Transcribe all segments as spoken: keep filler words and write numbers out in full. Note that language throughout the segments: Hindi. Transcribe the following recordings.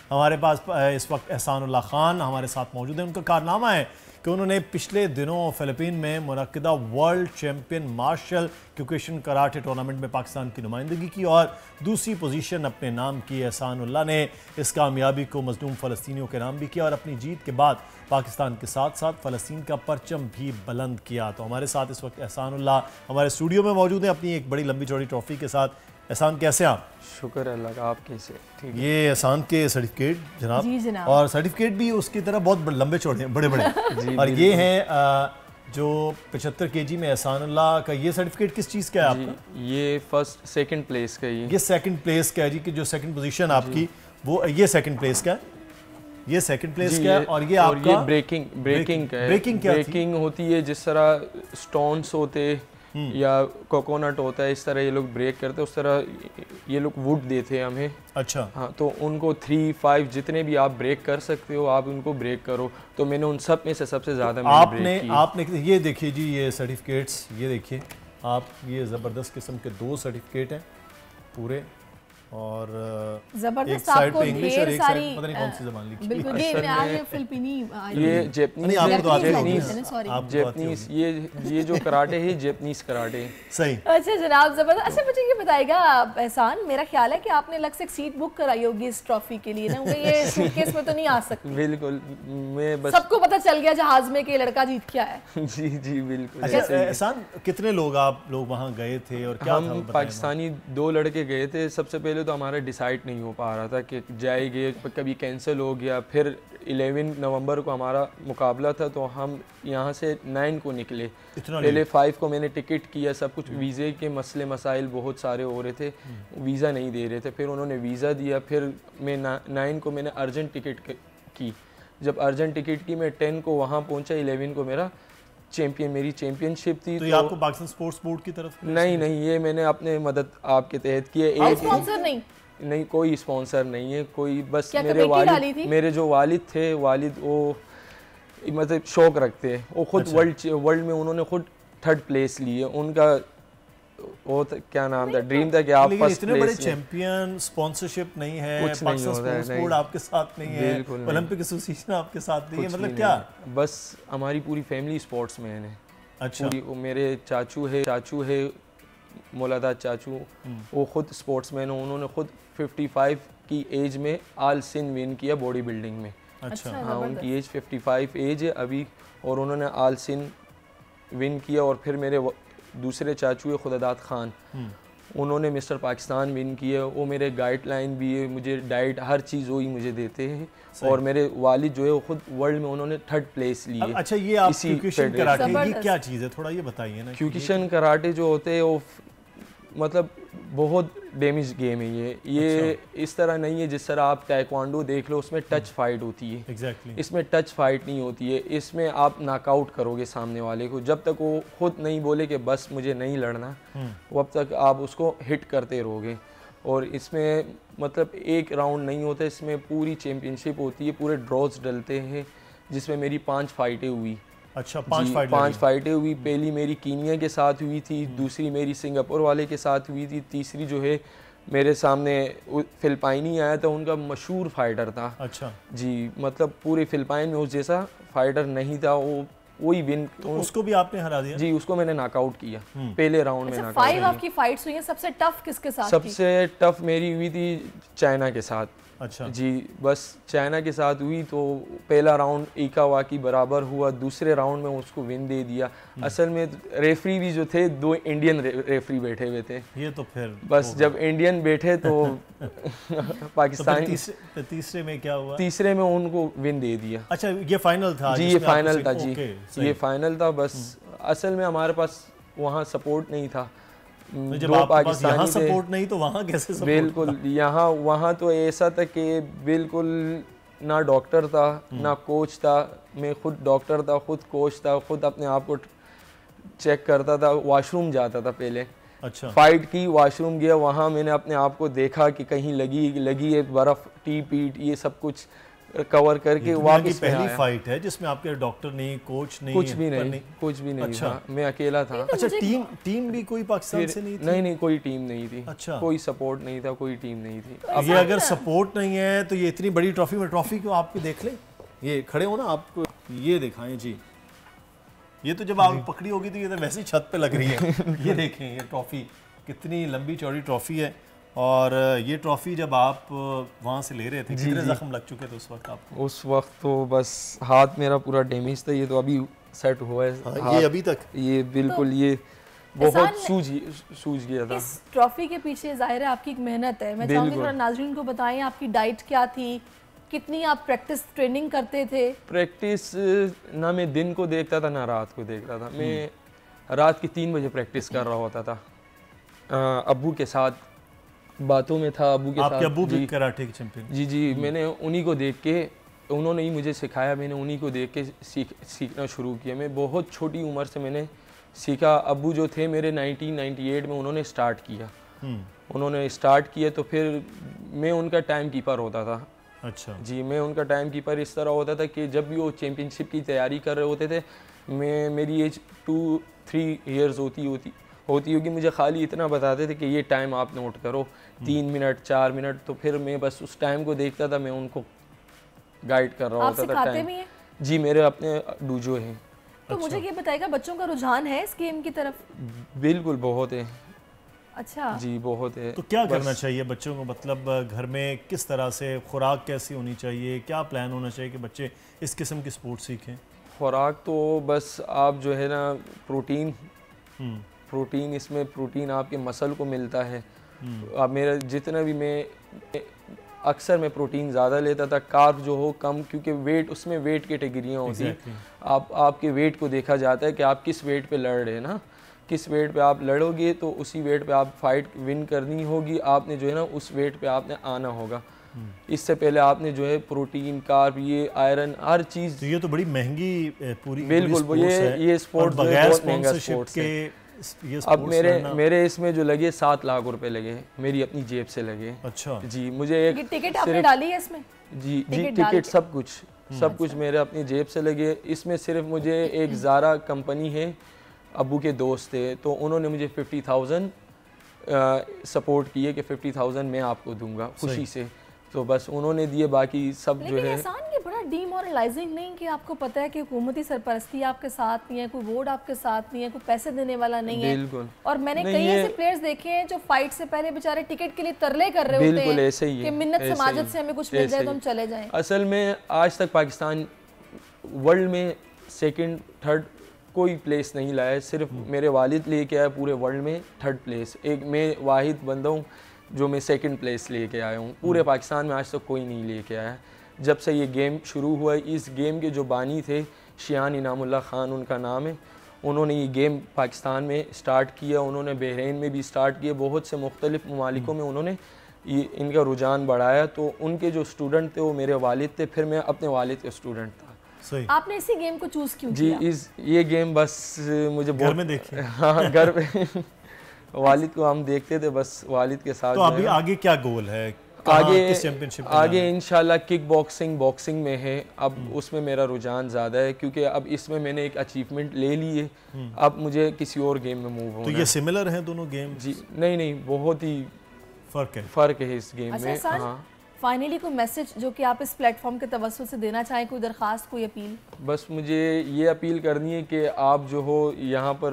हमारे पास इस वक्त एहसानुल्लाह खान हमारे साथ मौजूद हैं। उनका कारनामा है कि उन्होंने पिछले दिनों फ़िलिपीन में मुनक्किदा world champion martial Kyokushin karate tournament में पाकिस्तान की नुमाइंदगी की और दूसरी पोजीशन अपने नाम की। एहसानुल्लाह ने इस कामयाबी को मज़लूम फ़लस्तीनियों के नाम भी किया और अपनी जीत के बाद पाकिस्तान के साथ साथ फ़लस्तीन का परचम भी बुलंद किया। तो हमारे साथ इस वक्त एहसानुल्लाह हमारे स्टूडियो में मौजूद हैं अपनी एक बड़ी लंबी चौड़ी ट्रॉफी के साथ। एहसान, कैसे आप? शुक्र अल्लाह का, आप कैसे? ठीक है। ये एहसान के सर्टिफिकेट जनाब, जी जनाब, और सर्टिफिकेट भी उसकी तरह बहुत लंबे चौड़े हैं, बड़े बड़े और ये हैं जो पचहत्तर केजी में एहसानुल्लाह का। ये सर्टिफिकेट किस चीज़ का है आपका? ये फर्स्ट सेकंड प्लेस का ये ये सेकंड प्लेस का है जी, कि जो सेकंड पोजीशन आपकी वो ये सेकंड प्लेस का है, ये सेकंड प्लेस का है। और ये और आपका ये ब्रेकिंग ब्रेकिंग का है। ब्रेकिंग क्या ब्रेकिंग होती है जिस तरह स्टोन्स होते या कोकोनट होता है, इस तरह ये लोग ब्रेक करते हैं, उस तरह ये लोग वुड देते हैं हमें। अच्छा, हाँ, तो उनको थ्री फाइव जितने भी आप ब्रेक कर सकते हो आप उनको ब्रेक करो। तो मैंने उन सब में से सबसे ज़्यादा आपने आपने ये देखिए जी, ये सर्टिफिकेट्स, ये देखिए आप, ये ज़बरदस्त किस्म के दो सर्टिफिकेट हैं पूरे, और जबरदस्त साइड आपको पे इंग्लिश और ढेर एक सारी साइड पता नहीं कौन सी ज़बान लिखी है। बिल्कुल, ये आज फिलिपीनी, ये जापानीज, आपको तो आती होगी, जापानीज, ये ये जो कराटे है जापानीज कराटे। सही। अच्छा जनाब, जबरदस्त। अच्छा मुझे ये बताएगा एहसान, मेरा ख्याल है कि आपने अलग से एक सीट बुक कराई होगी इस ट्रॉफी के लिए ना, ये सूटकेस में तो नहीं आ सकती। बिल्कुल, मैं बस सबको पता चल गया जहाज में कि लड़का जीत के आया है। जी जी बिल्कुल। अच्छा एहसान, कितने लोग आप लोग वहाँ गए थे और क्या हम पाकिस्तानी दो लड़के गए थे। सबसे पहले तो हमारा डिसाइड नहीं हो पा रहा था कि जाएंगे, कभी कैंसिल हो गया। फिर ग्यारह नवंबर को हमारा मुकाबला था, तो हम यहाँ से नाइन को निकले। पहले फाइव को मैंने टिकट किया, सब कुछ, वीज़े के मसले मसाइल बहुत सारे हो रहे थे, वीज़ा नहीं दे रहे थे। फिर उन्होंने वीज़ा दिया, फिर मैं नाइन को मैंने अर्जेंट टिकट की। जब अर्जेंट टिकट की मैं टेन को वहाँ पहुँचा, इलेवन को मेरा चैंपियन मेरी चैंपियनशिप थी। तो ये आपको पाकिस्तान स्पोर्ट्स बोर्ड की तरफ? नहीं नहीं, ये मैंने अपने मदद आपके तहत की है। एक स्पॉन्सर नहीं नहीं, कोई स्पॉन्सर नहीं है, कोई बस मेरे वालिद, मेरे जो वालिद थे, वालिद वो मतलब शौक रखते हैं, वो खुद वर्ल्ड वर्ल्ड में उन्होंने खुद थर्ड प्लेस ली है। उनका वो क्या नाम था, ड्रीम था कि आप फर्स्ट इतने बड़े चैंपियन, स्पॉन्सरशिप नहीं है, कुछ नहीं होता है, स्पोर्ट्स बोर्ड आपके साथ नहीं है, ओलंपिक एसोसिएशन आपके साथ नहीं है, मतलब क्या? बस हमारी पूरी फैमिली स्पोर्ट्स मैन है। अच्छा, मेरे चाचू है चाचू है मौलादा चाचू, वो खुद स्पोर्ट्समैन हो। उन्होंने खुद पचपन की एज में आल सिंध विन किया बॉडी बिल्डिंग में। अच्छा, हाँ, उनकी एज पचपन एज है अभी, और उन्होंने आल सिंध विन किया। और फिर मेरे दूसरे चाचू है खुदादात खान, उन्होंने मिस्टर पाकिस्तान विन किया। वो मेरे गाइडलाइन भी है, मुझे डाइट हर चीज़ वही मुझे देते हैं। और मेरे वालिद जो है वो खुद वर्ल्ड में उन्होंने थर्ड प्लेस ली है। अच्छा, ये आप क्यूकेशन कराटे, ये क्या चीज़ है, थोड़ा ये बताइए ना। क्यूकेशन कराटे जो होते हैं वो मतलब बहुत डैमेज गेम है ये ये अच्छा। इस तरह नहीं है जिस तरह आप ताइक्वांडो देख लो, उसमें टच फाइट होती है। exactly. इसमें टच फाइट नहीं होती है, इसमें आप नॉकआउट करोगे सामने वाले को। जब तक वो खुद नहीं बोले कि बस मुझे नहीं लड़ना, तब तक आप उसको हिट करते रहोगे। और इसमें मतलब एक राउंड नहीं होता, इसमें पूरी चैम्पियनशिप होती है, पूरे ड्रॉज डलते हैं, जिसमें मेरी पाँच फाइटें हुई। अच्छा, पांच फाइट पांच फाइटें हुई। पहली मेरी कीनिया के साथ हुई थी, दूसरी मेरी सिंगापुर वाले के साथ हुई थी, तीसरी जो है मेरे सामने फिलिपाइनी आया था, उनका मशहूर फाइटर था। अच्छा जी, मतलब पूरे फिलिपाइन में उस जैसा फाइटर नहीं था, वो वही विन। तो उसको भी आपने हरा दिया? जी, उसको मैंने नॉकआउट किया पहले राउंड में। अच्छा, फाइव आपकी फाइट्स हुई हैं, सबसे टफ किसके साथ? सबसे टफ मेरी हुई थी चाइना के साथ। अच्छा जी, बस चाइना के साथ हुई तो पहला राउंड इकावा की बराबर हुआ, दूसरे राउंड में उसको विन दे दिया। असल में रेफरी भी जो थे दो इंडियन रे, रेफरी बैठे हुए थे। ये तो फिर बस जब इंडियन बैठे तो पाकिस्तान। तो तीसरे, तीसरे में क्या हुआ? तीसरे में उनको विन दे दिया। अच्छा, ये फाइनल था? जी, ये फाइनल था जी, ये फाइनल था। बस असल में हमारे पास वहाँ सपोर्ट नहीं था। तो जब आपके पास यहाँ सपोर्ट नहीं तो वहाँ कैसे सपोर्ट? बिल्कुल, यहाँ वहाँ तो ऐसा था कि बिल्कुल ना डॉक्टर था ना कोच था। मैं खुद डॉक्टर था, खुद कोच था, खुद अपने आप को चेक करता था, वॉशरूम जाता था पहले। अच्छा, फाइट की वॉशरूम गया, वहाँ मैंने अपने आप को देखा कि कहीं लगी लगी है बर्फ़, टी पीट ये सब कुछ। कवर करके वापस पहली फाइट है जिसमें आपके डॉक्टर नहीं, कोच नहीं, कुछ भी नहीं, नहीं कुछ भी नहीं। अच्छा। था मैं अकेला था। अच्छा, टीम टीम भी कोई पाकिस्तान से नहीं थी? नहीं नहीं, कोई टीम नहीं थी। अच्छा, कोई सपोर्ट नहीं था, कोई टीम नहीं थी। अब ये अगर सपोर्ट नहीं है तो ये इतनी बड़ी ट्रॉफी में, ट्रॉफी को आपको देख ले, ये खड़े हो ना, आपको ये दिखाएं जी, ये तो जब आप पकड़ी होगी तो ये तो वैसे ही छत पे लग रही है। ये देखें, ये ट्रॉफी कितनी लंबी चौड़ी ट्रॉफी है, और ये ट्रॉफी जब आप वहाँ से ले रहे थे कितने जख्म लग चुके थे उस वक्त आपको? उस वक्त तो बस हाथ मेरा पूरा डैमेज था, ये तो अभी सेट हुआ है। हाँ, ये अभी तक ये बिल्कुल, ये बहुत सूझ सूझ गया था। इस ट्रॉफी के पीछे जाहिर है आपकी एक मेहनत है। मैं चाहूँगी थोड़ा नाज़रीन को बताएं आपकी डाइट क्या थी, कितनी आप प्रैक्टिस ट्रेनिंग करते थे? प्रैक्टिस ना मैं दिन को देखता था ना रात को देखता था। मैं रात की तीन बजे प्रैक्टिस कर रहा होता था, अब्बू के साथ बातों में था। अब्बू के आपके साथ अब्बू भी कराटे के चैंपियन? जी जी, मैंने उन्हीं को देख के, उन्होंने ही मुझे सिखाया, मैंने उन्हीं को देख के सीख सीखना शुरू किया। मैं बहुत छोटी उम्र से मैंने सीखा। अब्बू जो थे मेरे नाइनटीन नाइंटी एट में उन्होंने स्टार्ट किया, उन्होंने स्टार्ट किया तो फिर मैं उनका टाइम कीपर होता था। अच्छा जी, मैं उनका टाइम कीपर इस तरह होता था कि जब भी वो चैम्पियनशिप की तैयारी कर रहे होते थे, मैं मेरी एज टू थ्री ईयर्स होती होती होती होगी, मुझे खाली इतना बताते थे कि ये टाइम आप नोट करो, तीन मिनट चार मिनट, तो फिर मैं बस उस टाइम को देखता था, मैं उनको गाइड कर रहा होता था। टाइम भी हैं? जी, मेरे अपने डूजो हैं। तो अच्छा। मुझे ये बताइएगा, बच्चों का रुझान है इस गेम की तरफ? बिल्कुल, बहुत है। अच्छा जी, बहुत है। तो क्या करना चाहिए बच्चों को, मतलब घर में किस तरह से खुराक कैसी होनी चाहिए, क्या प्लान होना चाहिए कि बच्चे इस किस्म की स्पोर्ट सीखें? खुराक तो बस आप जो है ना, प्रोटीन प्रोटीन इसमें प्रोटीन आपके मसल को मिलता है। अब मेरा जितना भी, मैं अक्सर मैं प्रोटीन ज़्यादा लेता था, कार्ब जो हो कम, क्योंकि वेट, उसमें वेट कैटेगरियाँ होती हैं। exactly. आप आपके वेट को देखा जाता है कि आप किस वेट पे लड़ रहे हैं ना, किस वेट पे आप लड़ोगे तो उसी वेट पे आप फाइट विन करनी होगी। आपने जो है ना उस वेट पे आपने आना होगा। इससे पहले आपने जो है प्रोटीन, कार्ब, ये आयरन, हर चीज़। तो ये तो बड़ी महंगी पूरी बिल्कुल पूरी ये ये स्पोर्ट्स बहुत महंगा स्पोर्ट्स है। अब मेरे मेरे इसमें जो लगे सात लाख रुपए लगे, मेरी अपनी जेब से लगे। अच्छा जी, मुझे एक टिकट आपने डाली है इसमें? जी जी, टिकट सब कुछ सब कुछ मेरे अपनी जेब से लगे। इसमें सिर्फ मुझे एक ज़ारा कंपनी है, अब्बू के दोस्त थे, तो उन्होंने मुझे फिफ्टी थाउजेंड सपोर्ट किए कि फिफ्टी थाउजेंड मैं आपको दूंगा खुशी से, तो बस उन्होंने दिए, बाकी सब जो है। एहसान, ये बड़ा डीमोरलाइजिंग नहीं कि आपको पता है कि हुकूमती सरपरस्ती आपके साथ नहीं है, कोई बोर्ड आपके साथ नहीं है, कोई पैसे देने वाला नहीं है? बिल्कुल। और मैंने कई ऐसे प्लेयर्स देखे हैं जो फाइट से पहले बेचारे टिकट के लिए तरले कर रहे होते हैं, ऐसे ही कि मिन्नत समाजत से हमें कुछ मिल जाए तो हम चले जाएं। असल में आज तक पाकिस्तान वर्ल्ड में सेकंड थर्ड कोई प्लेस नहीं लाया है, सिर्फ मेरे वालिद लेके आए पूरे वर्ल्ड में थर्ड प्लेस। एक मैं वाहिद बंदा हूँ जो मैं सेकंड प्लेस लेके आया हूँ। पूरे पाकिस्तान में आज तक कोई नहीं लेके आया। जब से ये गेम शुरू हुआ है, इस गेम के जो बानी थे शियान इनामुल्लाह ख़ान उनका नाम है, उन्होंने ये गेम पाकिस्तान में स्टार्ट किया, उन्होंने बहरीन में भी स्टार्ट किया, बहुत से मुख्तलिफ ममालिकों में उन्होंने ये इनका रुझान बढ़ाया। तो उनके जो स्टूडेंट थे वो मेरे वालिद थे, फिर मैं अपने वालिद का स्टूडेंट था। सही। आपने इसी गेम को चूज़ क्यों जी किया? इस ये गेम बस मुझे घर में देखे। हाँ, घर पे वालिद को हम देखते थे, बस वालिद के साथ। तो अभी आगे क्या गोल है? आगे किस चैंपियनशिप आगे इंशाल्लाह किक बॉक्सिंग बॉक्सिंग में है। अब उसमें मेरा रुझान ज़्यादा है, क्योंकि अब इसमें मैंने एक अचीवमेंट ले ली है, अब मुझे किसी और गेम में मूव होना। तो ये सिमिलर हैं दोनों गेम? जी नहीं नहीं, बहुत ही फ़र्क है फ़र्क है इस गेम अच्छा, में। हाँ, फाइनली कोई मैसेज जो कि आप इस प्लेटफॉर्म के तवज्जुह से देना चाहें, कोई दरख्वास्त, कोई अपील? बस मुझे ये अपील करनी है कि आप जो हो यहाँ पर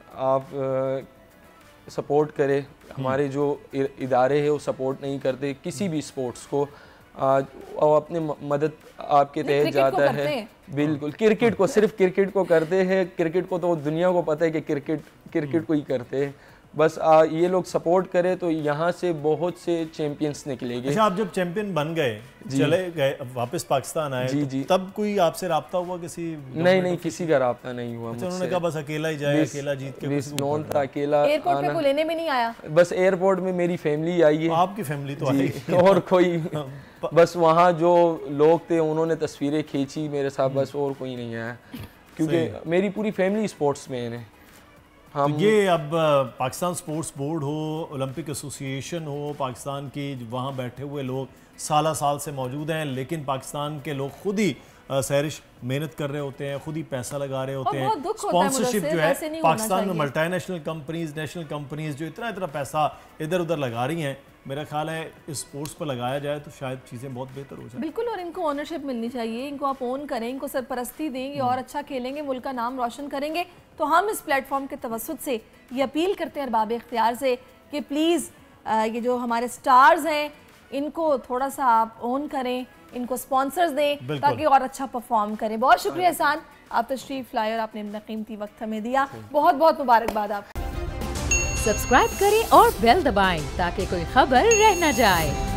आप सपोर्ट करें। हमारे जो इदारे हैं वो सपोर्ट नहीं करते किसी भी स्पोर्ट्स को, और अपने मदद आपके तहत जाता है। बिल्कुल, क्रिकेट को, सिर्फ क्रिकेट को करते हैं। क्रिकेट को तो दुनिया को पता है कि क्रिकेट क्रिकेट को ही करते हैं। बस आ, ये लोग सपोर्ट करें तो यहाँ से बहुत से चैंपियंस निकलेंगे। अच्छा, आप जब चैंपियन बन गए, चले गए, वापस पाकिस्तान आए, जी तो जी, तब कोई आपसे राब्ता हुआ किसी? नहीं नहीं, किसी का राब्ता नहीं हुआ। अच्छा, उन्होंने कहा बस अकेला ही जाए, अकेला जीत के नॉन था, अकेला। एयरपोर्ट पे कोई लेने में नहीं आया? बस एयरपोर्ट में मेरी फैमिली आई है। आपकी फैमिली तो आई और कोई बस वहाँ जो लोग थे उन्होंने तस्वीरें खींची मेरे साथ, बस और कोई नहीं आया, क्योंकि मेरी पूरी फैमिली स्पोर्ट्स में है। हम तो ये अब अ, पाकिस्तान स्पोर्ट्स बोर्ड हो, ओलंपिक एसोसिएशन हो, पाकिस्तान की वहाँ बैठे हुए लोग साल साल से मौजूद हैं, लेकिन पाकिस्तान के लोग खुद ही अ, सहरिश मेहनत कर रहे होते हैं, खुद ही पैसा लगा रहे होते और हैं। बहुत दुख होता है स्पॉन्सरशिप मुदस्सिर, जो है ऐसे नहीं होना पाकिस्तान में चाहिए। मल्टीनेशनल कंपनीज, नेशनल कंपनीज जो इतना इतना पैसा इधर उधर लगा रही हैं, मेरा ख्याल है इस स्पोर्ट्स पर लगाया जाए तो शायद चीज़ें बहुत बेहतर हो जाए। बिल्कुल, और इनको ओनरशिप मिलनी चाहिए, इनको आप ओन करें, इनको सरपरस्ती देंगे और अच्छा खेलेंगे, मुल्क का नाम रोशन करेंगे। तो हम इस प्लेटफॉर्म के तवसुत से ये अपील करते हैं अरबाब इख्तियार से कि प्लीज़ ये जो हमारे स्टार्स हैं इनको थोड़ा सा आप ओन करें, इनको स्पॉन्सर्स दें ताकि और अच्छा परफॉर्म करें। बहुत शुक्रिया एहसान, आप तशरीफ लाए और आपने अपना कीमती वक्त हमें दिया। बहुत बहुत मुबारकबाद आप। सब्सक्राइब करें और बेल दबाएं ताकि कोई खबर रह न जाए।